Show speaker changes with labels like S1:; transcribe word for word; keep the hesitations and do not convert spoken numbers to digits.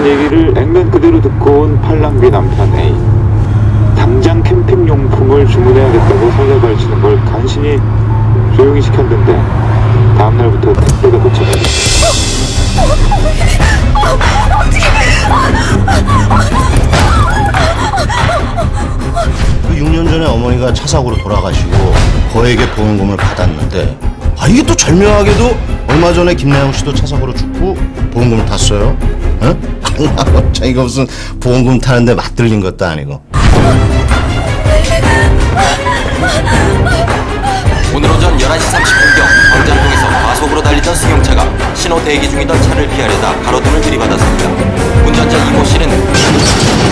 S1: 얘기를 액면 그대로 듣고 온 팔랑귀 남편 A. 당장 캠핑용품을 주문해야겠다고 설레발치는 걸 간신히 조용히 시켰는데 다음날부터 택배가 도착했다.
S2: 그 육 년 전에 어머니가 차 사고로 돌아가시고 거액의 보험금을 받았는데 아 이게 또 절묘하게도 얼마 전에 김나영 씨도 차 사고로 죽고 보험금을 탔어요. 응? 자 이거 무슨 보험금 타는데 맞들린 것도 아니고.
S3: 오늘 오전 열한 시 삼십 분경 광장동에서 과속으로 달리던 승용차가 신호 대기 중이던 차를 피하려다 가로등을 들이받았습니다. 운전자 이모 씨는